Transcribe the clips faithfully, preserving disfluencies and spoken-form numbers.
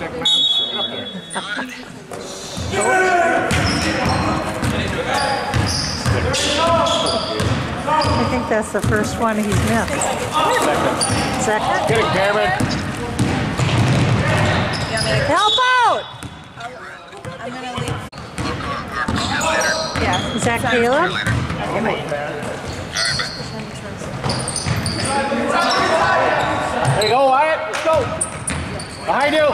stick, man. Get up there. I think that's the first one he's missed. Second. Second? Get it, Cameron. Help out! I'm gonna leave. Yeah. Is that Caleb? There you go, Wyatt. Let's go. Behind you.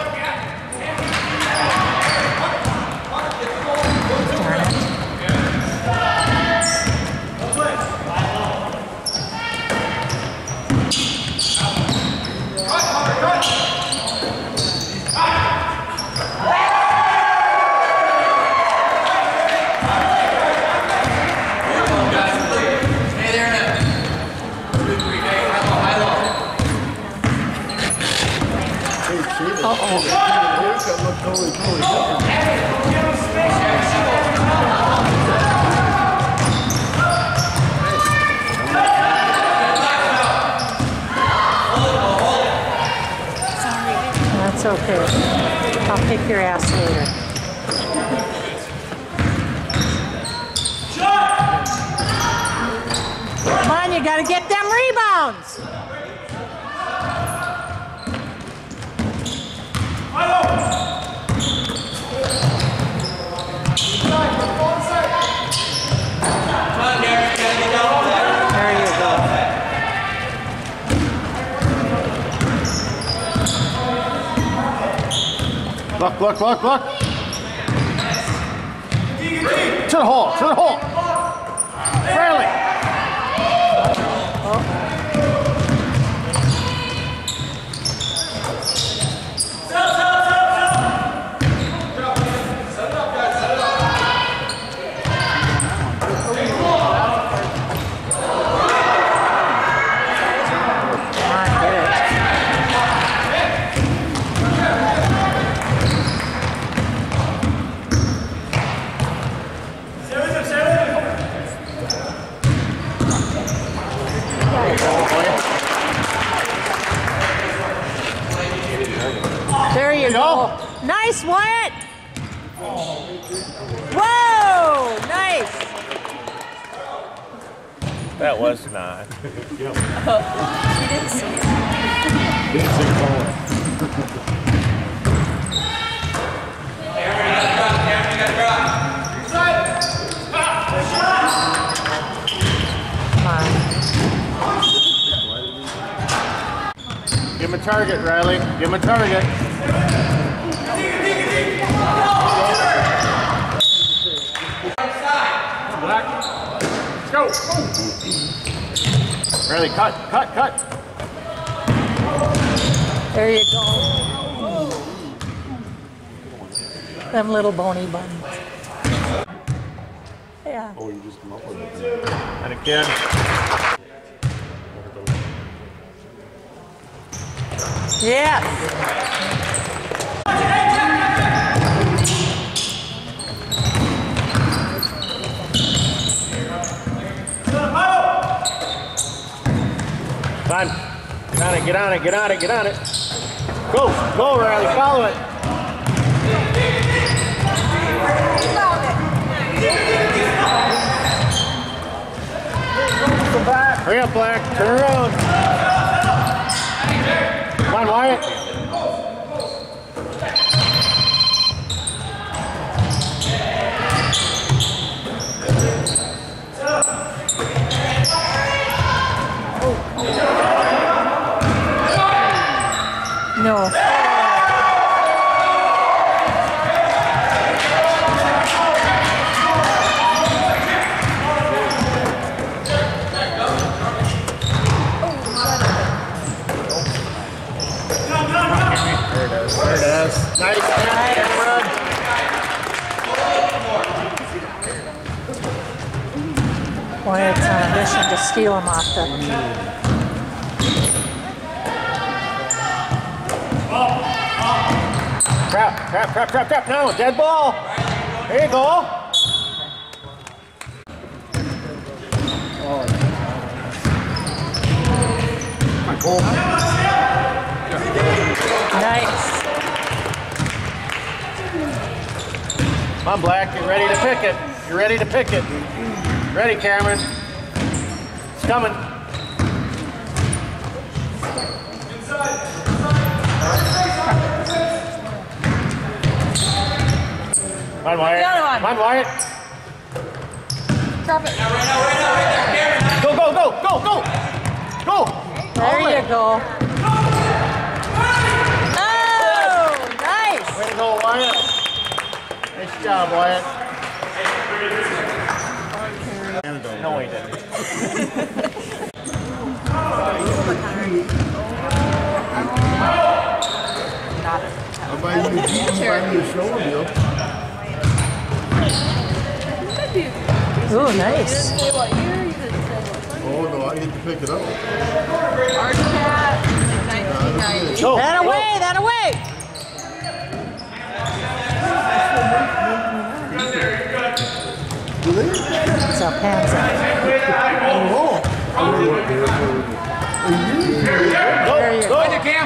That's okay. I'll kick your ass later. Come on, you gotta get them rebounds. There you go. Look, look, look, look. To the hole, to the hole. Fairly. There you go. Nice, Wyatt. Whoa, nice. That was not. You didn't see it. Give him a target, Riley. Give him a target. Let's go. Riley, cut, cut, cut. There you go. Them little bony buns. Yeah. Oh, you just come up with it. And again. Yes. Come on. Get on it, get on it, get on it, get on it. Go, go, Riley, follow it. Hurry up, Black. Turn around. Come on, Wyatt. No. There it is. Nice catch, Cameron. Wyatt's on a mission to steal him off the... Trap, trap, trap, trap, trap. No, dead ball. There you go. Nice. Come on, Black. You're ready to pick it. You're ready to pick it. Ready, Cameron. It's coming. Come on, Wyatt. The other one. Come on, Wyatt. Drop it. Go, go, go, go, go. Go. There All you in. go. Oh, nice. Way to go, Wyatt. Nice job, Wyatt. No, he didn't. I'll buy you a Jeep, I'll buy you a shoulder deal. Ooh, nice. Say what year? You didn't say what. Oh no, I get to pick it up. Arch cat, like nineteen ninety. Go. That go. away, that away. Do they? It's up, hands up. Oh, I really want to hear it. Go, There you go. go. Cam.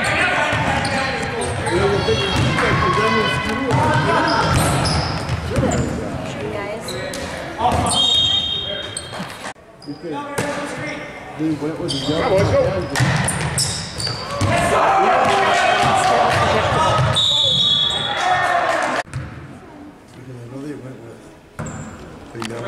They went with the Come on, boys, go. I know they went with the young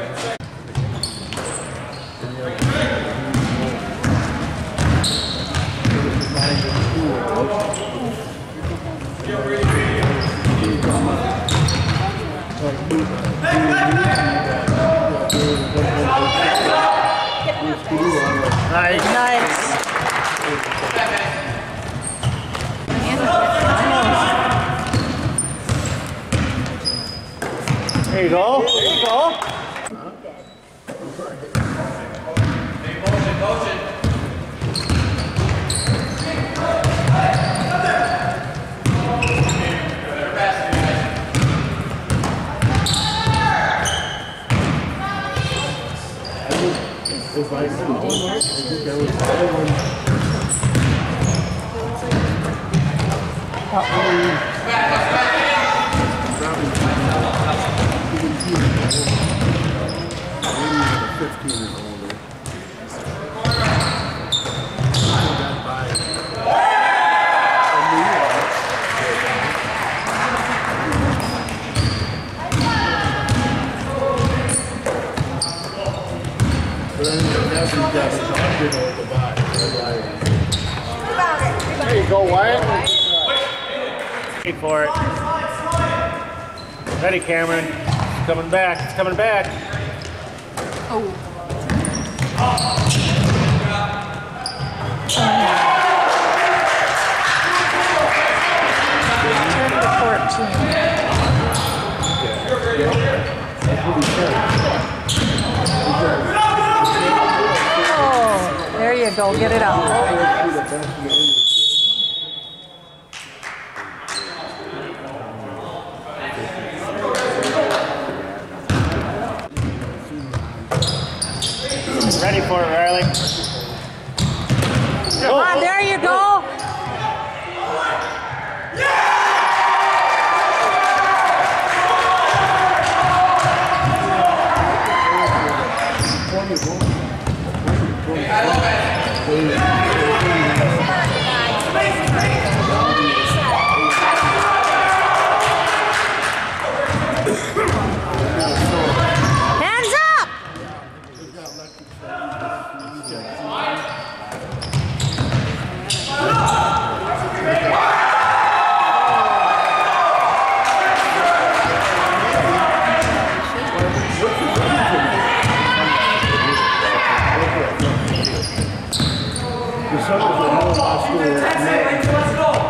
Nice. Nice. There you go. There you go. If I could, I think I was the only fifteen and older. Got by a New York. But then the nephew got a hundred over the buy. There you go, Wyatt. Wait for it. Ready, Cameron. It's coming back. It's coming back. Oh. Turn to fourteen. Oh, there you go. Get it out. Ready for it, Riley. Come on, there you go. Hands up. The son was a real high school.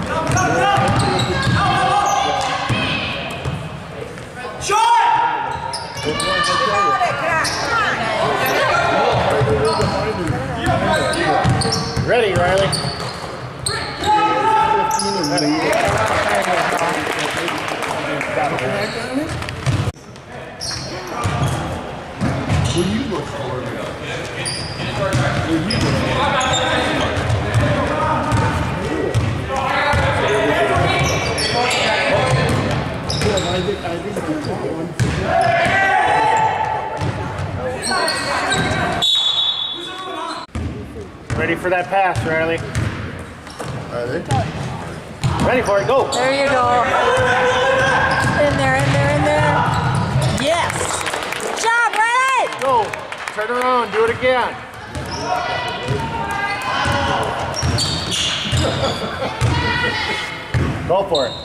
Ready, Riley. Will you look for it? Will you look for it? Yeah, I think, I think for that pass, Riley. Are they? Ready for it, go. There you go. In there, in there, in there. Yes. Good job, Riley. Go. Turn around, do it again. Go for it.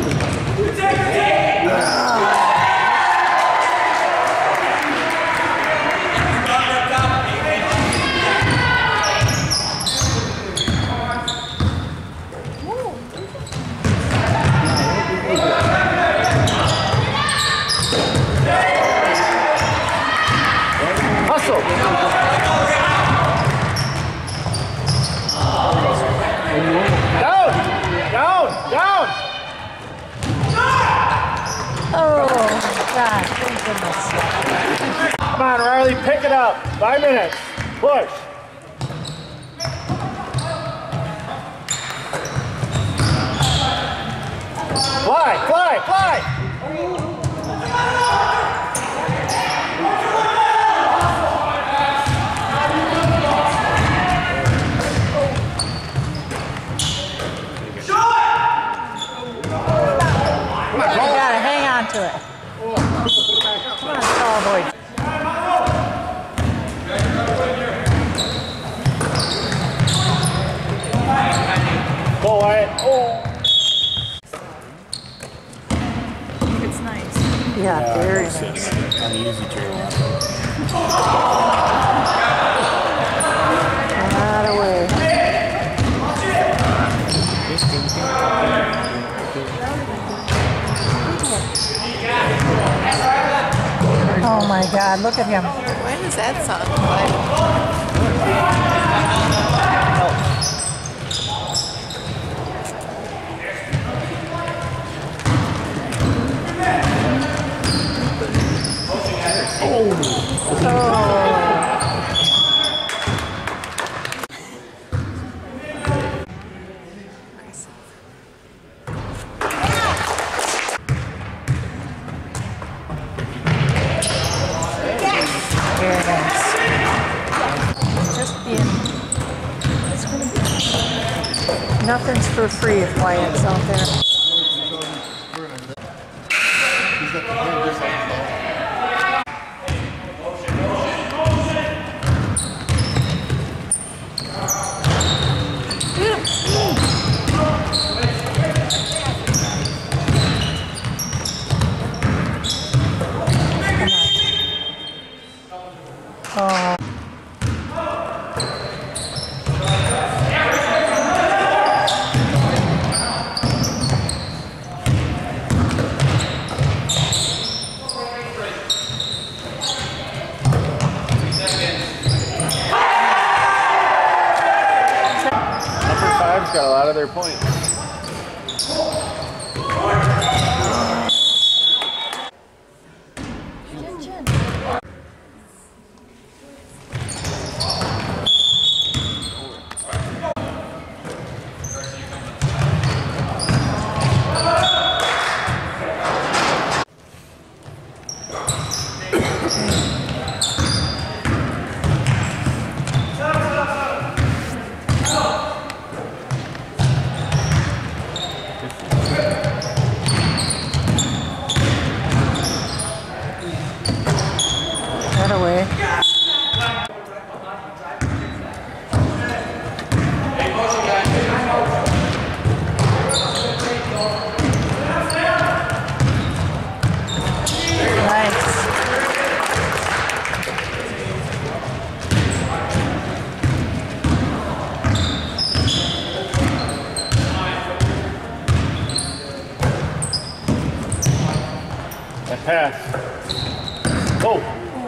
Hustle. Down, down, down. Oh, God, thank goodness. Come on, Riley, pick it up. Five minutes. Push. Fly, fly, fly. You gotta hang on to it. Come on, tall boy. Go, Wyatt. Oh. It's nice. Yeah, very nice. On the easy chair. Not away. Oh my God, look at him. When does that song play? Very nice. Just being, it's gonna be, nothing's for free if Wyatt's out there. He's got the hand just like that. Oh. Number five's got a lot of their points. That away. Nice. That pass. Oh.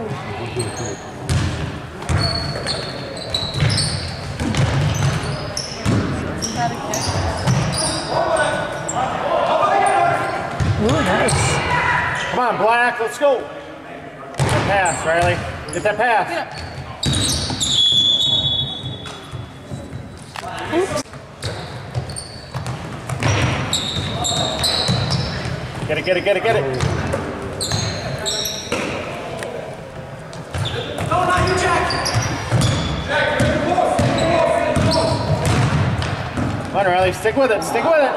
Ooh, nice. Come on, Black, let's go. Get that pass, Riley. Get that pass. Get it, get it, get it, get it. Come on, Riley, stick with it, stick with it.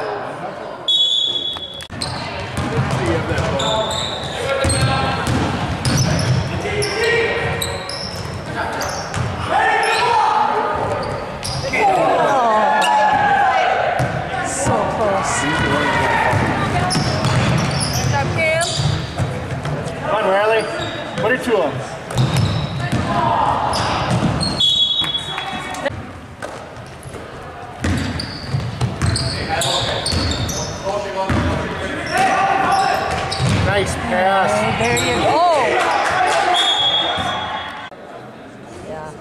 So close. Come on, Riley, put it to him. Nice pass. Okay, there you go. Yeah.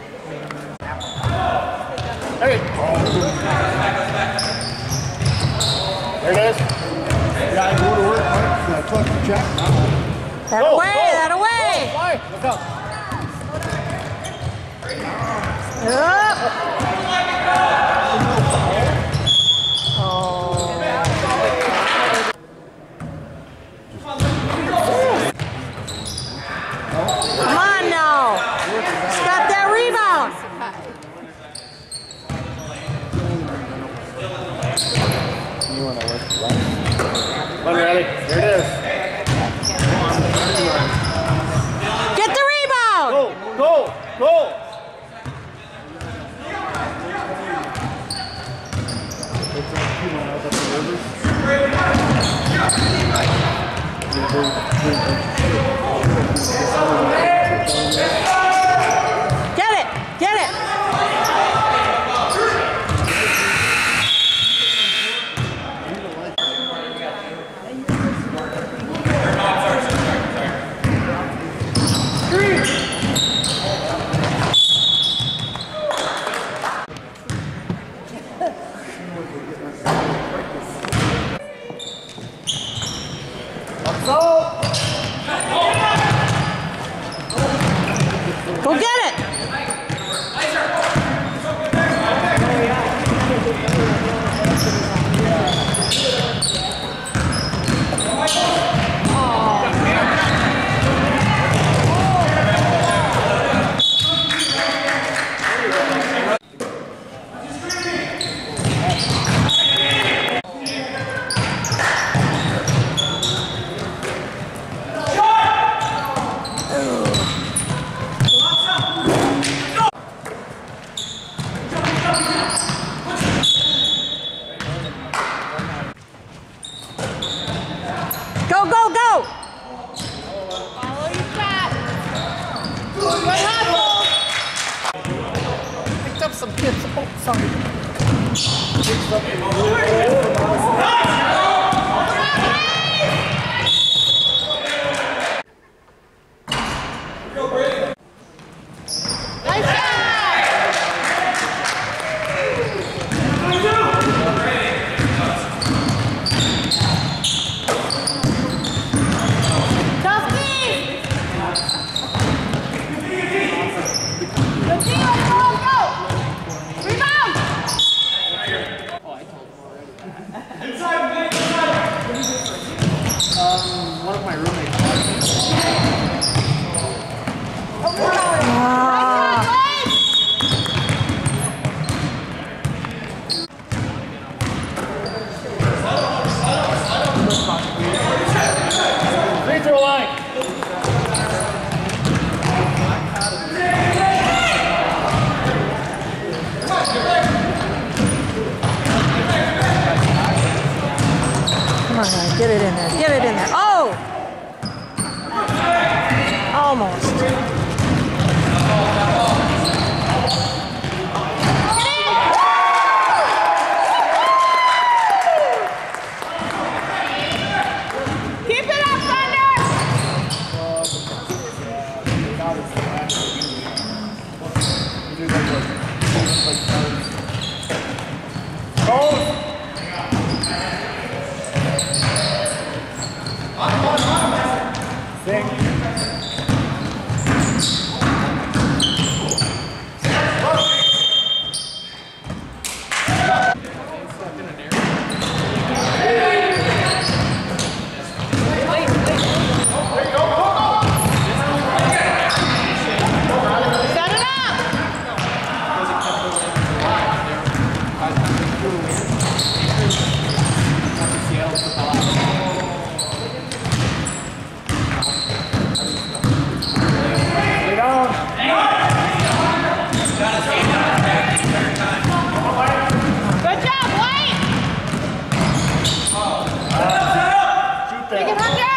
Hey. There it is. Yeah, I go to work. I took the check. That Go, away, go, that away. go, fly. Look out. Up. Oh. Come on now. Stop that rebound. You want to work right? Come on, Riley. There it is. Get the rebound. Go, go, go. Get it. Get it. Go get it. Go, go, go. Follow your track. Good hustle. Picked up some kids. Oh, sorry. Nice shot. One of my roommates. Free throw line. Come on, guys. Get it in there. Get it in there. Oh! Almost. Keep it up, Thunder. it, Hunter!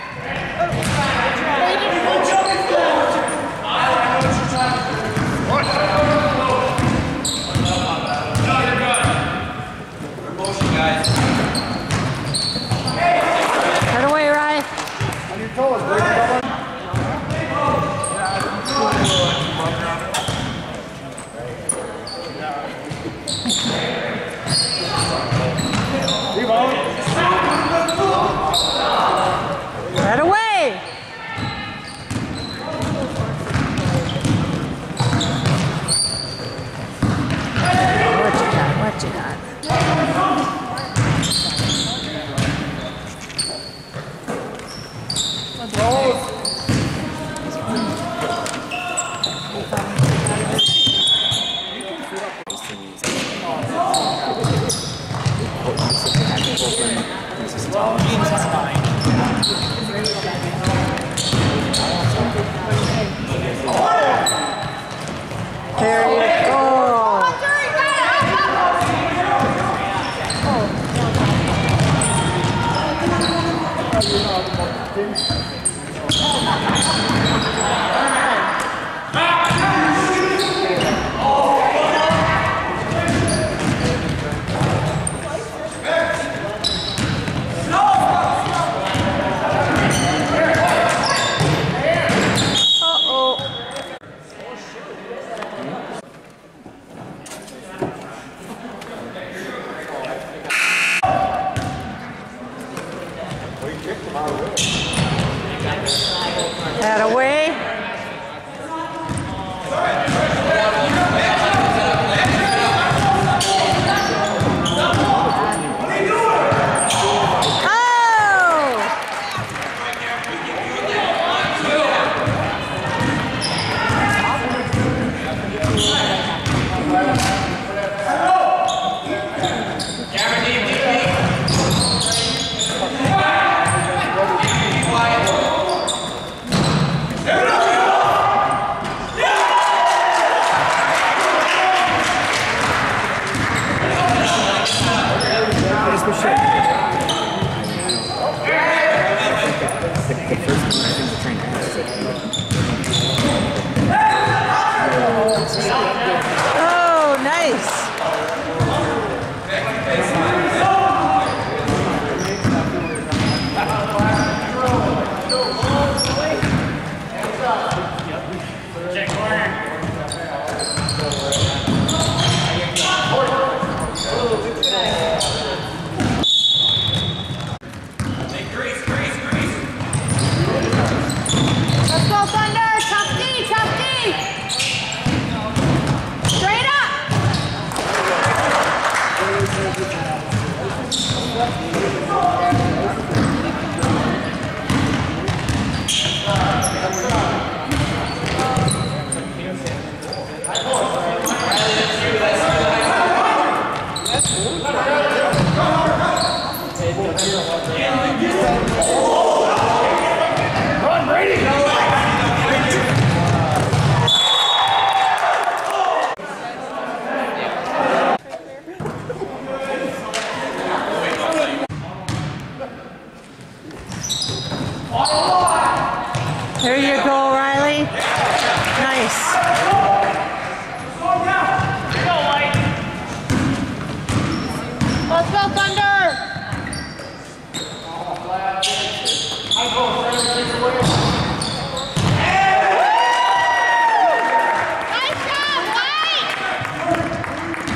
Right away, Ryan. On your toes, baby. Right away. What you got? What you got? There you go. Hunter, you got it! That away. Oh, nice. Let's go, Thunder! Tough D, tough D! Straight up! There you go, Riley. Nice. Let's go, Thunder! Nice job, White!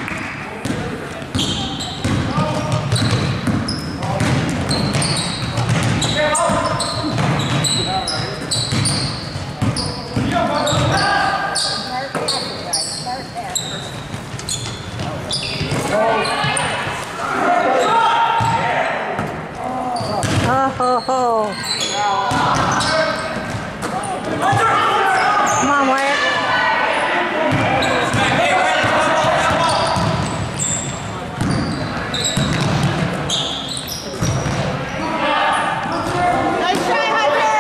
Oh, ho, ho. Come on, Wyatt. Nice try, Hunter!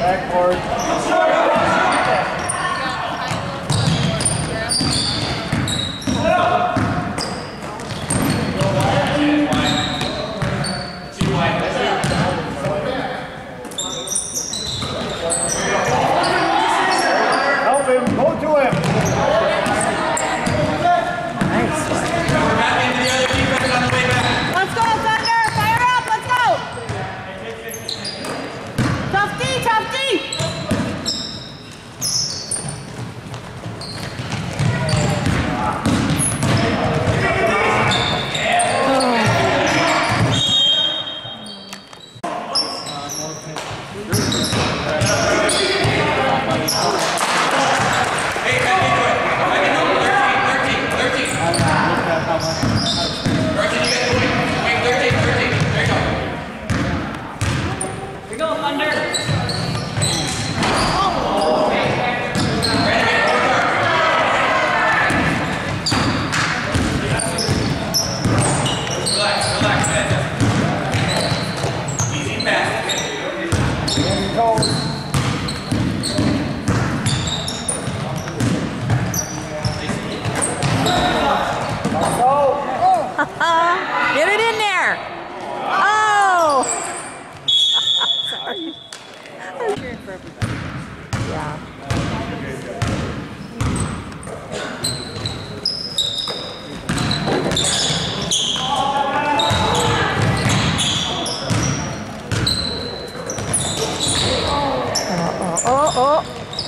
Backboard. Help him. Go to him. Nice. Let's go, Thunder! Fire up! Let's go! Tough D, tough D! Get it in there. Oh. Sorry. I'm cheering for everybody. Yeah. Oh, oh, oh.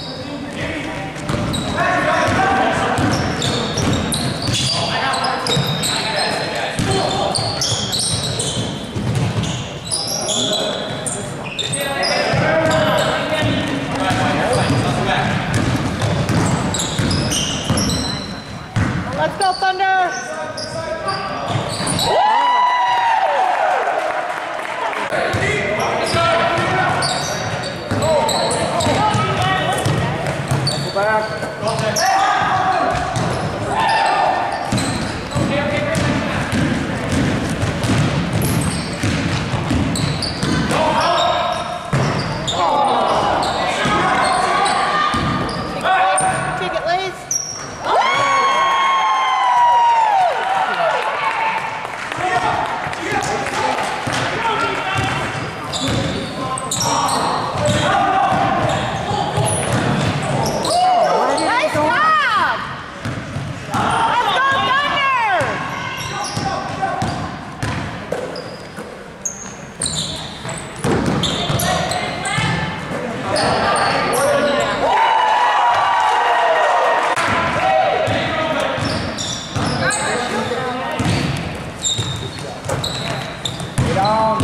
Let's go, Thunder! Go back. Kick it, Lace! Nice job! Let's go, Thunder! Get down.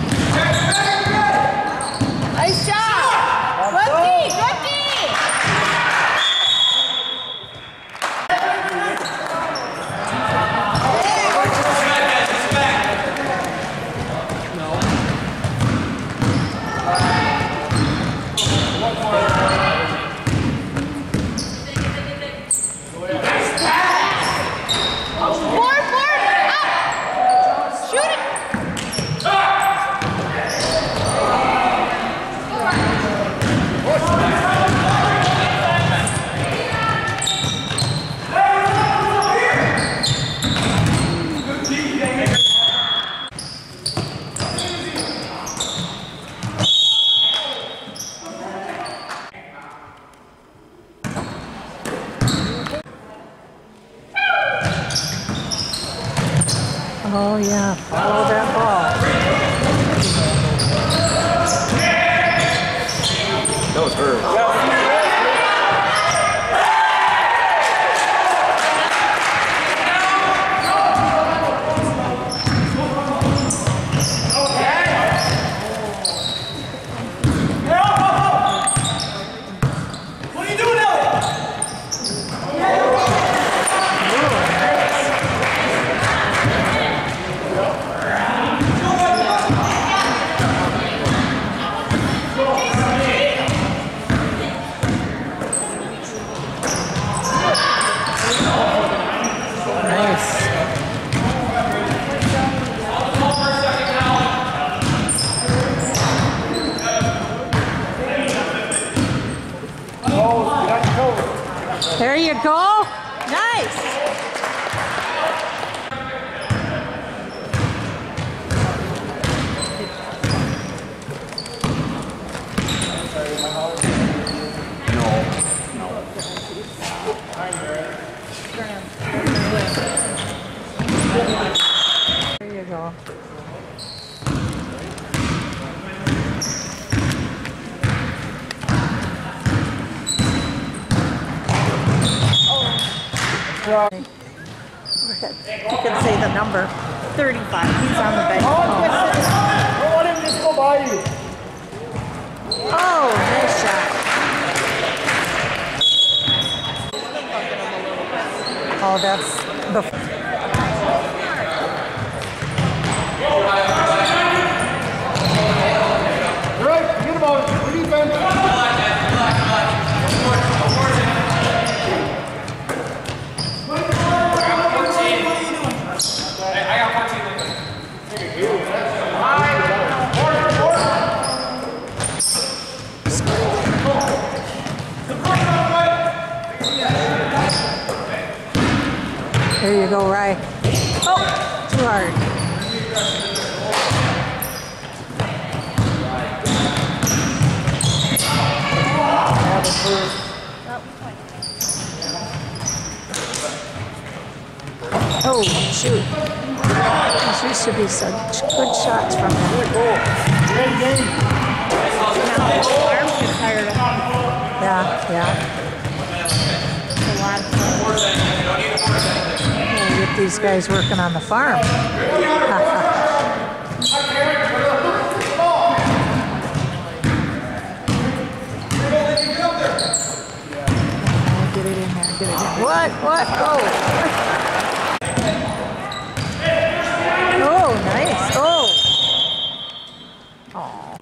Nice job! Good D, good D! Board, board, up! Shoot it! Oh, yeah. Follow that ball. That was her. What are you doing, Elliot? There you go. Nice. There you go. You can say the number. thirty-five. He's on the bench. Don't let him just go by you. Oh, nice shot. Oh, that's the. Right, forget about it. Good defense. There you go, Rye. Oh, too hard. Oh, shoot. These used to be such good shots from him. Arms get tired of Yeah, yeah. a lot of fun. We'll get these guys working on the farm. Get it in there, get it in there. What? What? Oh. Oh, nice. Oh. Oh.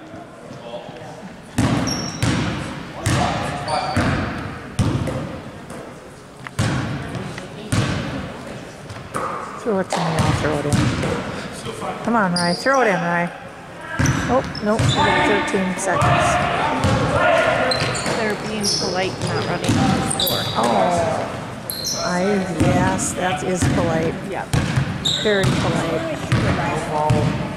Throw it to me, I'll throw it in. Come on, Rye. Throw it in, Rye. Oh, nope. We got thirteen seconds. They're being polite and not running on the floor. Oh. I, yes, that is polite. Yep. Very polite.